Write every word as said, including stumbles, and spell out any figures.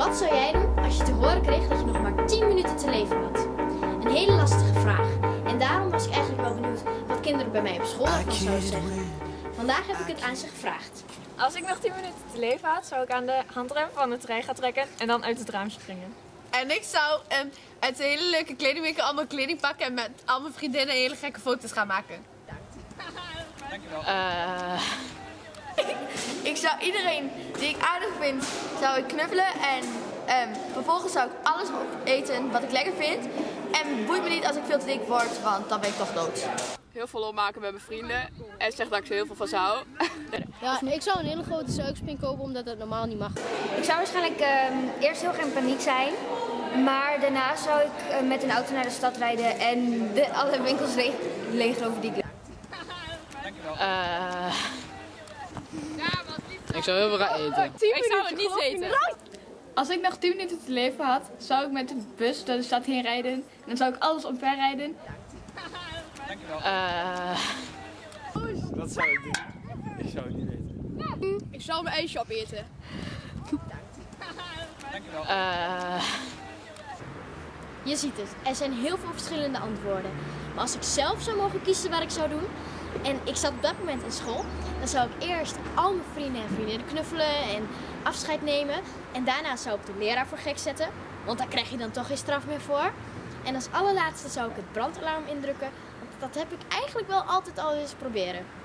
Wat zou jij doen als je te horen kreeg dat je nog maar tien minuten te leven had? Een hele lastige vraag. En daarom was ik eigenlijk wel benieuwd wat kinderen bij mij op school ervan zouden zeggen. Vandaag heb ik het aan ze gevraagd. Als ik nog tien minuten te leven had, zou ik aan de handrem van de trein gaan trekken en dan uit het raam springen. En ik zou um, uit een hele leuke kledingwinkel allemaal kleding pakken en met al mijn vriendinnen hele gekke foto's gaan maken. Dankjewel. Uh, ik zou iedereen die ik aardig vind, zou ik knuffelen en um, vervolgens zou ik alles eten wat ik lekker vind. En boeit me niet als ik veel te dik word, want dan ben ik toch dood. Heel veel lol maken met mijn vrienden en zeg dat ik er heel veel van zou. Ja, ik zou een hele grote suikerspin kopen omdat dat normaal niet mag. Ik zou waarschijnlijk um, eerst heel erg in paniek zijn, maar daarna zou ik uh, met een auto naar de stad rijden en de, alle winkels leeg, leeglopen die ik leuk. Uh, ik zou heel veel gaan eten. Ik zou het niet eten. Als ik nog tien minuten te leven had, zou ik met de bus door de stad heen rijden. En dan zou ik alles omver rijden. Uh, Dat zou ik doen. Ik zou het niet eten. Ik zou mijn ijsje opeten. Uh, Je ziet het, er zijn heel veel verschillende antwoorden. Maar als ik zelf zou mogen kiezen wat ik zou doen, en ik zat op dat moment in school, dan zou ik eerst al mijn vrienden en vriendinnen knuffelen en afscheid nemen. En daarna zou ik de leraar voor gek zetten, want daar krijg je dan toch geen straf meer voor. En als allerlaatste zou ik het brandalarm indrukken, want dat heb ik eigenlijk wel altijd al eens proberen.